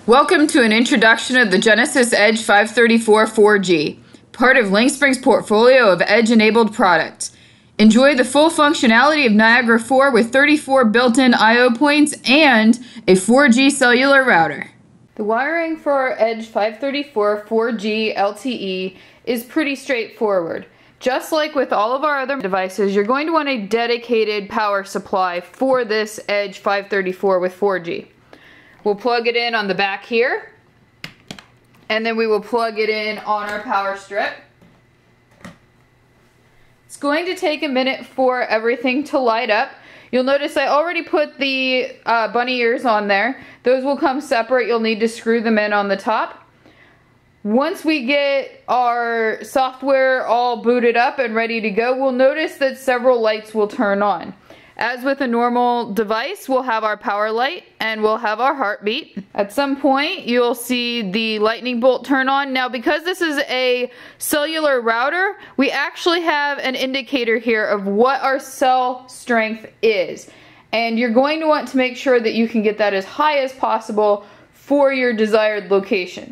Welcome to an introduction of the JENEsys Edge 534 4G, part of Lynxspring's portfolio of Edge-enabled products. Enjoy the full functionality of Niagara 4 with 34 built-in I/O points and a 4G cellular router. The wiring for our Edge 534 4G LTE is pretty straightforward. Just like with all of our other devices, you're going to want a dedicated power supply for this Edge 534 with 4G. We'll plug it in on the back here, and then we will plug it in on our power strip. It's going to take a minute for everything to light up. You'll notice I already put the bunny ears on there. Those will come separate. You'll need to screw them in on the top. Once we get our software all booted up and ready to go, we'll notice that several lights will turn on. As with a normal device, we'll have our power light and we'll have our heartbeat. At some point, you'll see the lightning bolt turn on. Now, because this is a cellular router, we actually have an indicator here of what our cell strength is. And you're going to want to make sure that you can get that as high as possible for your desired location.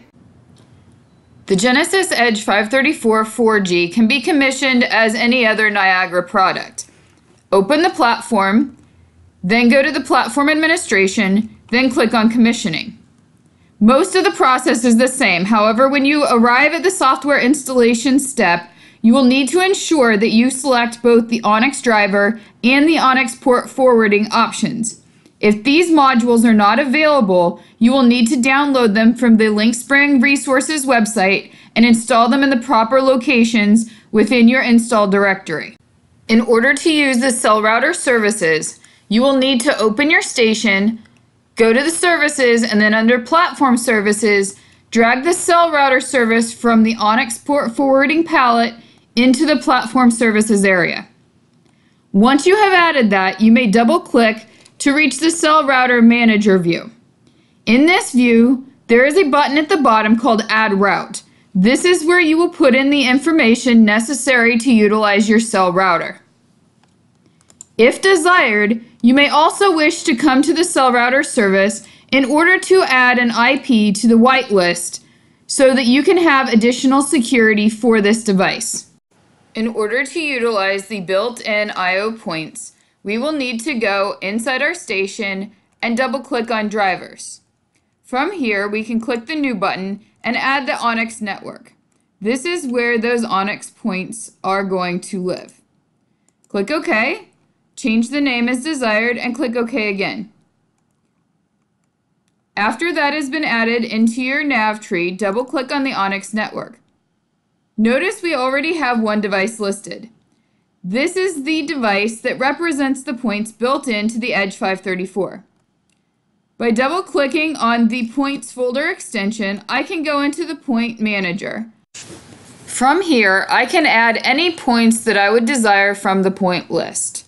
The JENEsys Edge 534 4G can be commissioned as any other Niagara product. Open the platform, then go to the platform administration, then click on commissioning. Most of the process is the same. However, when you arrive at the software installation step, you will need to ensure that you select both the Onyx driver and the Onyx port forwarding options. If these modules are not available, you will need to download them from the Lynxspring resources website and install them in the proper locations within your install directory. In order to use the cell router services, you will need to open your station, go to the services, and then under platform services, drag the cell router service from the Onyx port forwarding palette into the platform services area. Once you have added that, you may double click to reach the cell router manager view. In this view, there is a button at the bottom called Add Route. This is where you will put in the information necessary to utilize your cell router. If desired, you may also wish to come to the cell router service in order to add an IP to the whitelist so that you can have additional security for this device. In order to utilize the built-in I/O points, we will need to go inside our station and double-click on drivers. From here, we can click the New button and add the Onyx network. This is where those Onyx points are going to live. Click OK, change the name as desired, and click OK again. After that has been added into your nav tree, double-click on the Onyx network. Notice we already have one device listed. This is the device that represents the points built into the Edge 534. By double-clicking on the Points folder extension, I can go into the Point Manager. From here, I can add any points that I would desire from the point list.